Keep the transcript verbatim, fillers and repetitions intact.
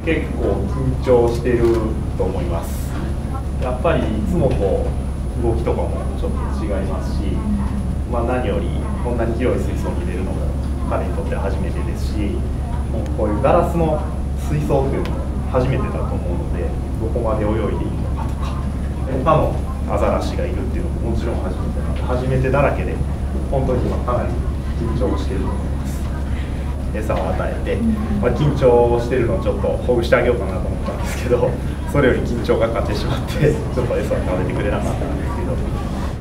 結構緊張してると思います。やっぱりいつもと動きとかもちょっと違いますし、まあ、何よりこんなに広い水槽に入れるのも彼にとって初めてですし、もうこういうガラスの水槽っていうのも初めてだと思うので、どこまで泳いでいいのかとか、他のアザラシがいるっていうのももちろん初めてなので、初めてだらけで本当に今かなり緊張していると思います。餌を与えて、まあ、緊張してるのをちょっとほぐしてあげようかなと思ったんですけど、それより緊張が勝ってしまってちょっと餌を食べてくれなかったんですけど、